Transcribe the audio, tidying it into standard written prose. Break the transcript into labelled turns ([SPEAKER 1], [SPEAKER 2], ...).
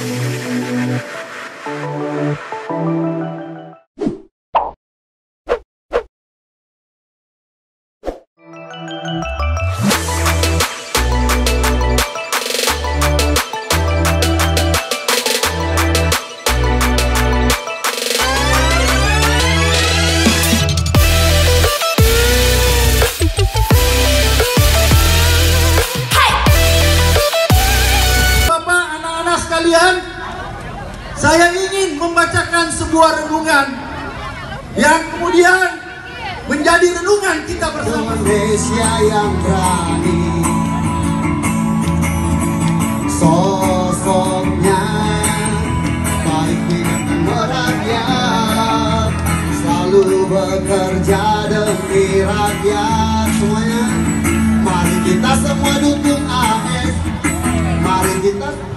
[SPEAKER 1] Saya ingin membacakan sebuah renungan yang kemudian menjadi renungan kita bersama.
[SPEAKER 2] Indonesia yang berani, sosoknya baik dan merakyat, selalu bekerja demi rakyat. Semuanya, mari kita semua dukung AS. Mari kita